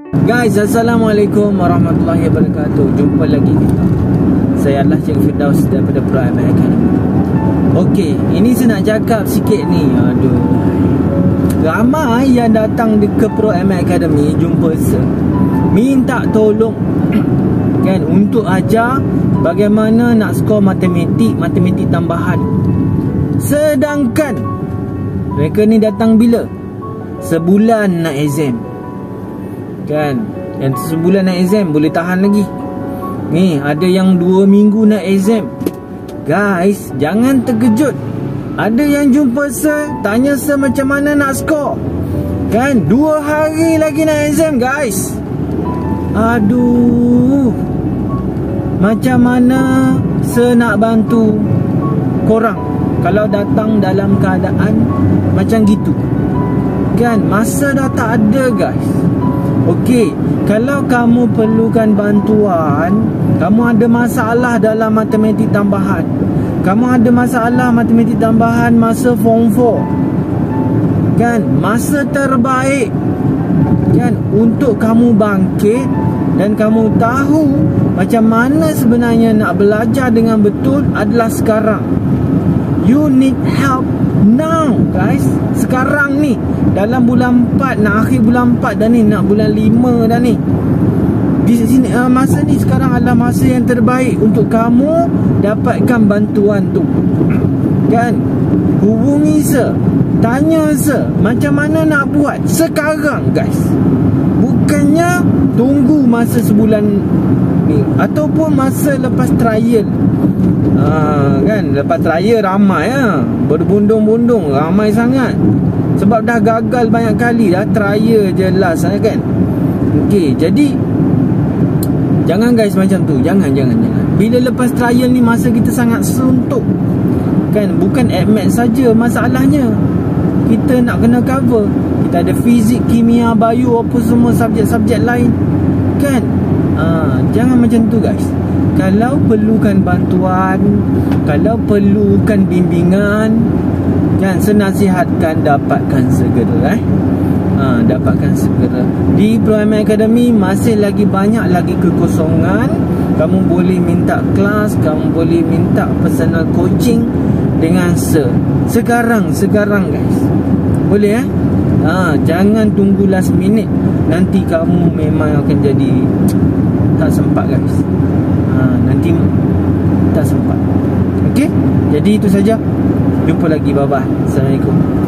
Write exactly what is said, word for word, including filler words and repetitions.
Guys, Assalamualaikum warahmatullahi wabarakatuh. Jumpa lagi kita. Saya adalah Cikgu Firdaus daripada Pro M I Academy. Okey, ini saya nak cakap sikit ni. Aduh, ramai yang datang ke Pro M I Academy jumpa saya, minta tolong kan, untuk ajar bagaimana nak skor matematik, matematik tambahan. Sedangkan mereka ni datang bila? Sebulan nak exam kan. Yang sebulan nak exam boleh tahan lagi. Ni ada yang dua minggu nak exam. Guys, jangan terkejut. Ada yang jumpa saya, tanya saya macam mana nak skor kan. Dua hari lagi nak exam guys. Aduh, macam mana saya nak bantu korang kalau datang dalam keadaan macam gitu kan. Masa dah tak ada guys. Okey, kalau kamu perlukan bantuan, kamu ada masalah dalam matematik tambahan, kamu ada masalah matematik tambahan masa form four kan, masa terbaik kan untuk kamu bangkit dan kamu tahu macam mana sebenarnya nak belajar dengan betul adalah sekarang. You need help now guys. Sekarang ni dalam bulan empat, nak akhir bulan empat dah ni, nak bulan lima dah ni. Di sini uh, masa ni sekarang adalah masa yang terbaik untuk kamu dapatkan bantuan tu kan. Hubungi saya, tanya saya macam mana nak buat sekarang guys. Bukannya tunggu masa sebulan ni ataupun masa lepas trial. Ha, kan, lepas trial ramai ya, berbundung-bundung, ramai sangat. Sebab dah gagal banyak kali, dah trial je last kan. Okey, jadi jangan guys macam tu. Jangan, jangan, jangan. Bila lepas trial ni masa kita sangat suntuk kan. Bukan admit saja masalahnya, kita nak kena cover. Kita ada fizik, kimia, bio, apa semua subjek-subjek lain kan. Ha, jangan macam tu guys. Kalau perlukan bantuan, kalau perlukan bimbingan kan, saya nasihatkan dapatkan segera eh. Ha, dapatkan segera. Di Pro M I Academy masih lagi banyak lagi kekosongan. Kamu boleh minta kelas, kamu boleh minta personal coaching dengan saya. Sekarang, sekarang guys. Boleh eh? Ha, jangan tunggu last minute. Nanti kamu memang akan jadi tak sempat guys. Ha, nanti tak sempat. Okey? Jadi itu saja. Jumpa lagi. Bye bye. Assalamualaikum.